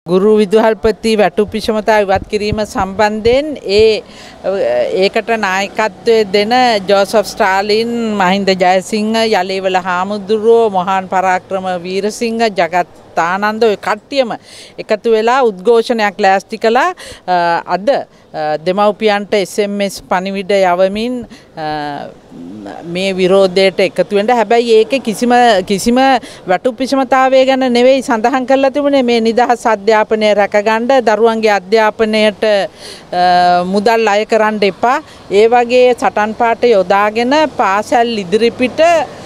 ගුරු විදුහල්පති වැටුපිෂමතා ඉවත් කිරීම සම්බන්ධයෙන් ඒකට නායකත්වය දෙන ජෝසප් ස්ටාලින්, මහින්ද ජයසිංහ, යලේවල හාමුදුරුවෝ, මොහාන් පරාක්‍රම වීරසිංහ, ජගත් ආනන්ද ඔය කට්ටියම එකතු වෙලා උද්ඝෝෂණයක් ලෑස්ති කළා. අද දෙමව්පියන්ට SMS පණිවිඩ යවමින් මේ විරෝධයට එකතු වෙන්න. හැබැයි ඒකේ කිසිම වැටුපිෂමතාවය ගැන නෙවෙයි සඳහන් කරලා තිබුණේ. මේ නිදහස් අධ්‍යාපනය රැකගන්න, දරුවන්ගේ අධ්‍යාපනයට මුදල් අය කරන්න එපා. ඒ වගේ සටන් පාට යොදාගෙන පාසල් ඉදිරිපිට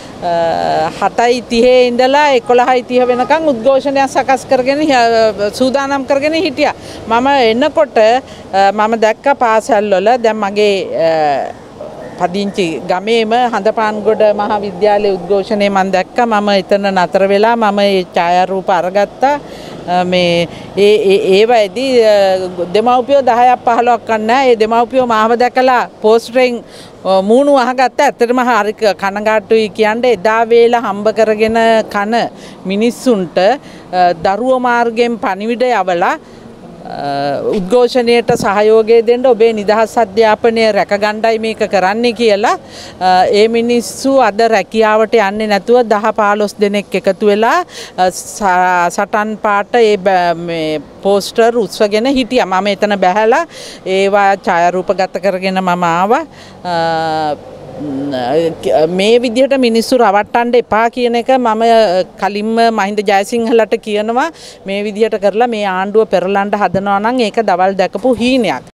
7:30 ඉඳලා 11:30 වෙනකන් උද්ඝෝෂණයක් සකස් කරගෙන සූදානම් කරගෙන හිටියා. මම එනකොට මම දැක්ක පාසල් වල දැන් මගේ පදිංචි ගමේම හඳපාන්ගොඩ මහාවිද්‍යාලයේ උද්ඝෝෂණය මම දැක්කා. මම එතන නතර වෙලා මම ඒ ඡායාරූප අරගත්තා. මේ ඒවයිදී දෙමව්පියෝ 10ක් 15ක් නැහැ. ඒ දෙමව්පියෝ මාව දැකලා පෝස්ටරෙන් මූණු අහගත්ත. ඇත්තටම හරි කනගාටුයි කියන්නේ. එදා වේලා හම්බ කරගෙන කන මිනිස්සුන්ට දරුවෝ මාර්ගයෙන් පණිවිඩ යවලා උද්ඝෝෂණයට සහයෝගය දෙන්න, ඔබේ නිදහස් අධ්‍යාපනය රැකගන්නයි මේක කරන්නේ කියලා ඒ මිනිස්සු අද රැකියාවට යන්නේ නැතුව 10-15 දෙනෙක් එකතු වෙලා සටන් පාට මේ පෝස්ටර් උස්වගෙන හිටියා. මම එතන බැහැලා ඒවා ඡායාරූපගත කරගෙන මම ආවා. මේ විදිහට මිනිස්සු රවට්ටන්න එපා කියන එක මම කලින්ම මහින්ද ජයසිංහලට කියනවා. මේ විදිහට කරලා මේ ආණ්ඩුව පෙරලන්න හදනවා නම් ඒක දවල් දැකපු හීනයක්.